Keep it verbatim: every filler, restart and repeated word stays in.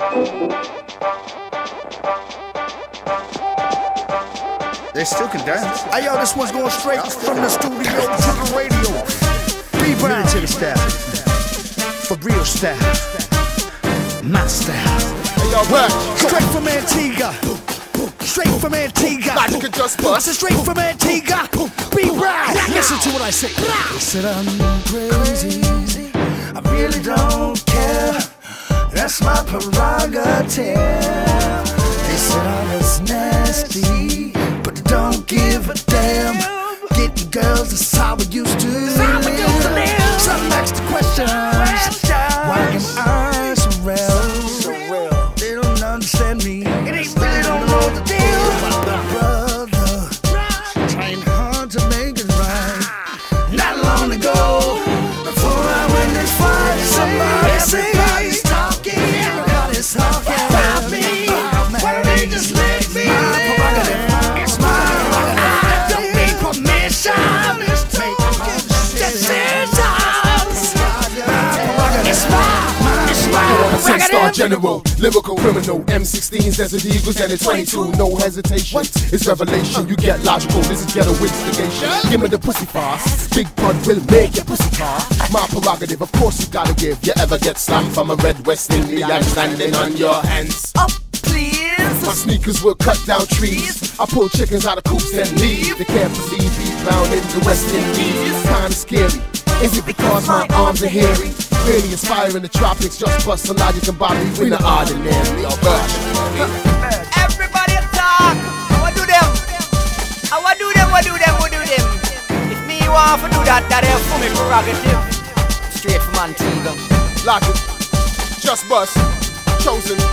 They still can dance. Hey yo, this one's going straight from the studio to the radio. Be Brown Military style. for real style, my style. Hey, yo, what? Straight from Antigua. Straight from Antigua. Like a just I bus. said straight from Antigua. Be Brown. Listen to what I say. They said I'm crazy. I really don't care. That's my prerogative. They said I was nasty, but they don't give a damn. Getting girls is how we used to live. Some extra questions. Why am I so real? They don't understand me. They don't know the deal. My brother trying hard to make it right. Not long ago, before I win this fight, somebody say everybody's talking. Everybody's talking about me. Why don't they just let me live? It's my prerogative. I don't need permission. Make decisions. It's my, it's my Ten-star prerogative. general, lyrical criminal, M sixteens, Desert Eagles, and a twenty-two, no hesitation. It's revelation, you get logical, this is ghetto instigation. Give me the pussy fast, big pun will make your pussy car. My prerogative, of course you gotta give. You ever get slammed from a red West Indian standing on your hands? Up, please. My sneakers will cut down trees. I pull chickens out of coops and leave. They can't perceive beat round in the West Indies. It's kinda scary. Is it because my arms are hairy? Really inspiring the tropics, just bust so now you can buy me in the ordinary. Everybody talk. What do them? I what do them? What do them? What do them? If me want to do that, that is for me prerogative. Straight from Antigua. Lock it, just bust, chosen,